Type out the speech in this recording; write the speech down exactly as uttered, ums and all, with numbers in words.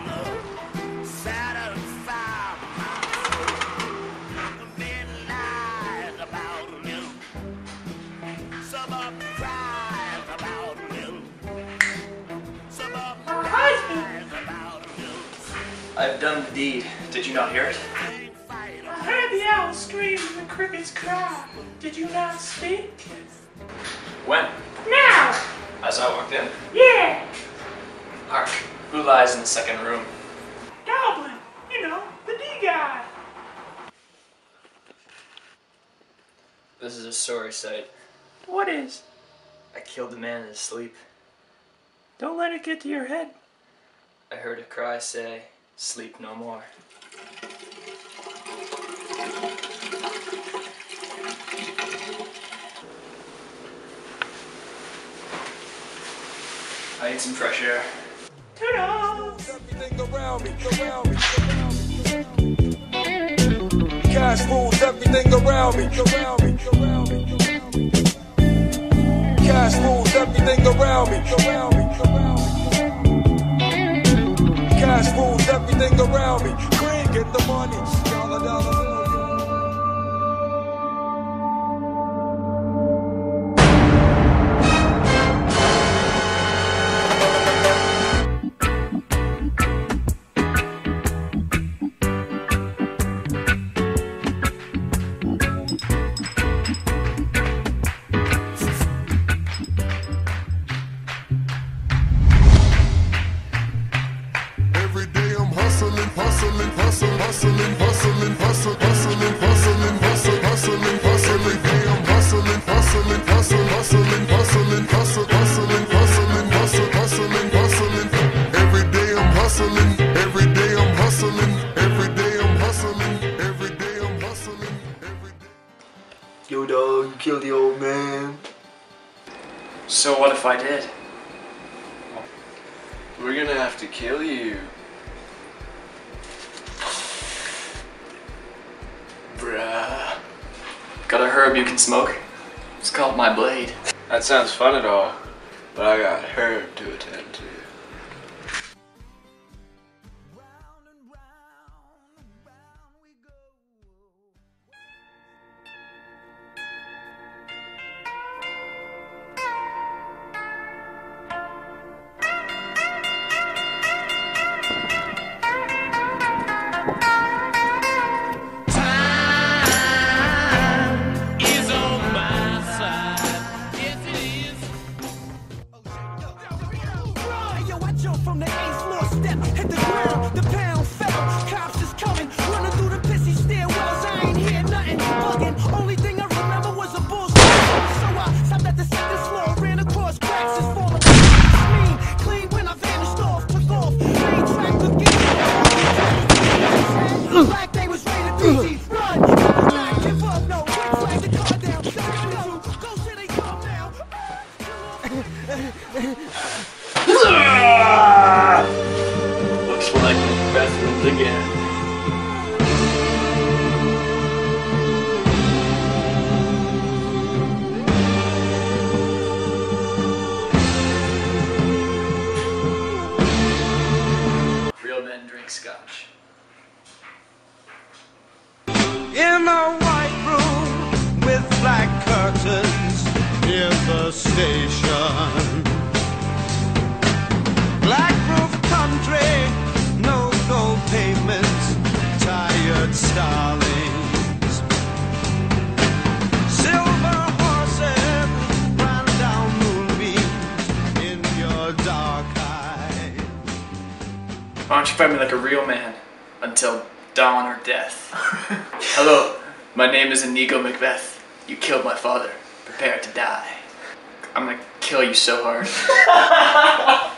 I've done the deed. Did you not hear it? I heard the owl scream and the crickets cry. Did you not speak? When? Now! As I walked in? Yeah! Hark. Who lies in the second room? Goblin! You know, the D guy! This is a sorry sight. What is? I killed a man in his sleep. Don't let it get to your head. I heard a cry say, "Sleep no more." I need some fresh air. Ta-da! Everything around me, around me, around me. Cash rules everything around me, around me, around me. Cash rules everything around me, around me, around me. Cash rules everything around me. Green, get the money. Dollar, dollar, dollar. Hustling, hustling, hustling, hustling, hustling, hustling, hustling, hustling, hustling, hustling. I'm hustling, hustling, hustling, hustling, hustling, hustling, hustling, hustling, hustling, hustling, hustling. Every day I'm hustling, every day I'm hustling, every day I'm hustling, every day I'm hustling, every day. Yo dog, you killed the old man. So what if I did? We're gonna have to kill you. Bruh. Got a herb you can smoke? It's called my blade. That sounds fun at all, but I got herb to attend to. From the eighth floor step, hit the ground, the pound fell. Cops is coming, running through the pissy stairwells. I ain't hear nothing, bugging. Only thing I remember was a bullshit. So I stopped at the second floor, ran across cracks, is falling. Clean, clean when I vanished off, took off. Main track to get it. Black day was rated P G. Run, never not give up, no. Quick flag the car down, shut go. Go till they come now. Looks like Macbeth wins again. Real men drink scotch. In a white room with black curtains near the station. Black roof country, no gold pavements, tired starlings. Silver horses ran down moonbeams in your dark eyes. Why don't you fight me like a real man until dawn or death? Hello, my name is Inigo Macbeth. You killed my father. Prepare to die. I'm gonna kill you so hard.